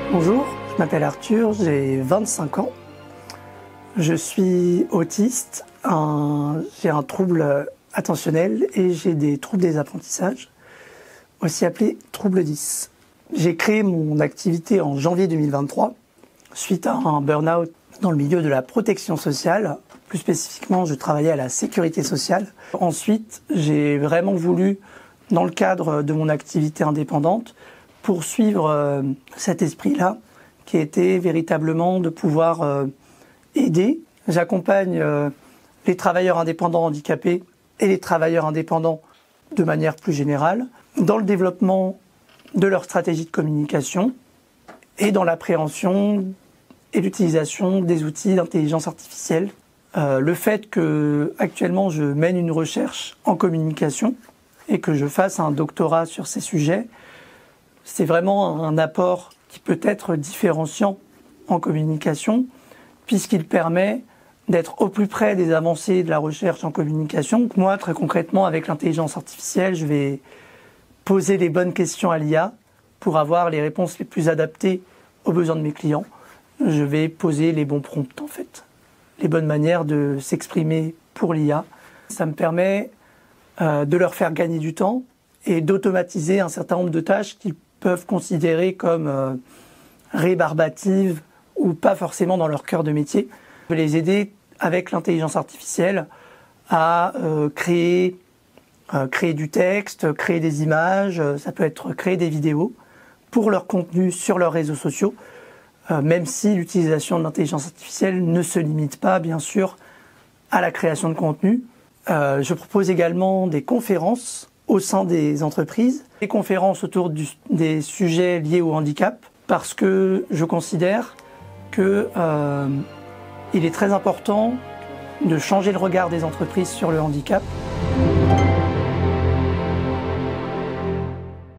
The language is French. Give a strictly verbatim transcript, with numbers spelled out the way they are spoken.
Bonjour, je m'appelle Arthur, j'ai vingt-cinq ans. Je suis autiste, un, j'ai un trouble attentionnel et j'ai des troubles des apprentissages, aussi appelés troubles dix. J'ai créé mon activité en janvier deux mille vingt-trois suite à un burn-out dans le milieu de la protection sociale. Plus spécifiquement, je travaillais à la sécurité sociale. Ensuite, j'ai vraiment voulu, dans le cadre de mon activité indépendante, poursuivre euh, cet esprit-là, qui était véritablement de pouvoir euh, aider. J'accompagne euh, les travailleurs indépendants handicapés et les travailleurs indépendants de manière plus générale dans le développement de leur stratégie de communication et dans l'appréhension et l'utilisation des outils d'intelligence artificielle. Euh, le fait que actuellement je mène une recherche en communication et que je fasse un doctorat sur ces sujets, c'est vraiment un apport qui peut être différenciant en communication, puisqu'il permet d'être au plus près des avancées de la recherche en communication. Moi, très concrètement, avec l'intelligence artificielle, je vais poser les bonnes questions à l'I A pour avoir les réponses les plus adaptées aux besoins de mes clients. Je vais poser les bons prompts, en fait, les bonnes manières de s'exprimer pour l'I A. Ça me permet euh, de leur faire gagner du temps et d'automatiser un certain nombre de tâches qu'ils peuvent considérer comme euh, rébarbatives ou pas forcément dans leur cœur de métier. Je vais les aider avec l'intelligence artificielle à euh, créer, euh, créer du texte, créer des images, euh, ça peut être créer des vidéos pour leur contenu sur leurs réseaux sociaux, euh, même si l'utilisation de l'intelligence artificielle ne se limite pas, bien sûr, à la création de contenu. Euh, je propose également des conférences au sein des entreprises, des conférences autour du, des sujets liés au handicap, parce que je considère que euh, il est très important de changer le regard des entreprises sur le handicap.